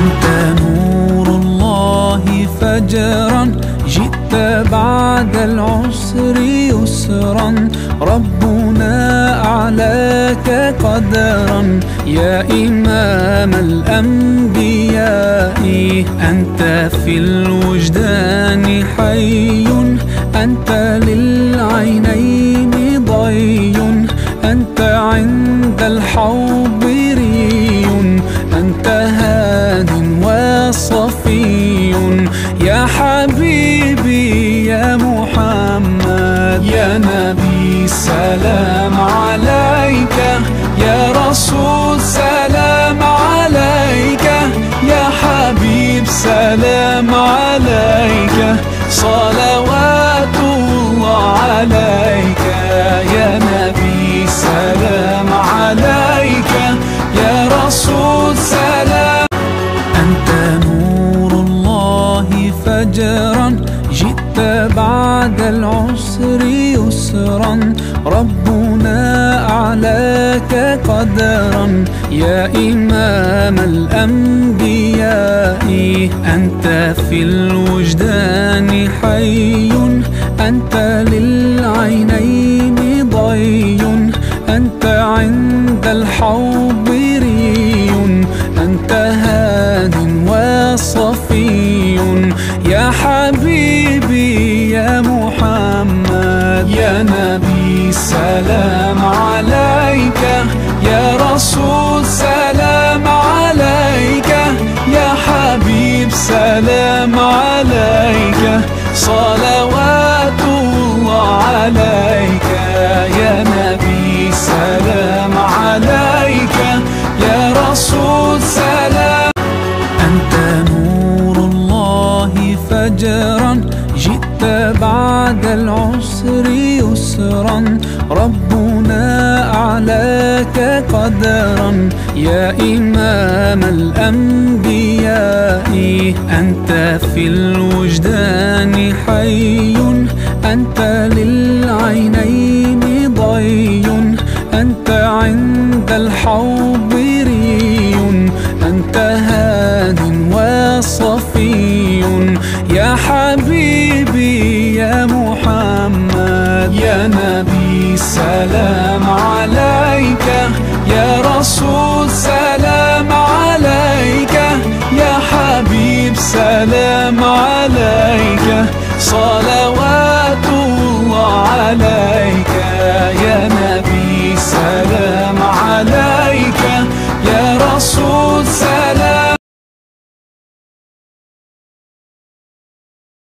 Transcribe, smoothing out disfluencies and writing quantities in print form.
أنت نور الله فجرا، جئت بعد العسر يسرا، ربنا أعلاك قدرا يا إمام الأنبياء. أنت في الوجدان حي، أنت للعينين ضي، أنت عند الحوض ري، أنت هاد وصفي يا حبيبي يا محمد. يا نبي سلام عليك، يا رسول سلام عليك، يا حبيب سلام عليك، صلوات الله عليك. يا نبي سلام عليك، يا رسول سلام. أنت نور الله فجرا، جئت بعد العسر يسرا، ربنا أعلاك قدرا يا إمام الأنبياء. أنت في الوجدان حي، أنت للعينين ضي، أنت عند الحوض ري، أنت هاد وصفي يا حبيبي يا محمد. يا نبي سلام عليك، يا رسول سلام عليك، يا حبيب سلام عليك، صلوات الله عليك. يا نبي سلام عليك، يا رسول سلام. أنت نور الله فجرا، جئت بعد العسر يسرا، ربنا أعلاك قدرا يا إمام الأنبياء. أنت في الوجدان حي، أنت للعينين ضي، أنت عند الحوض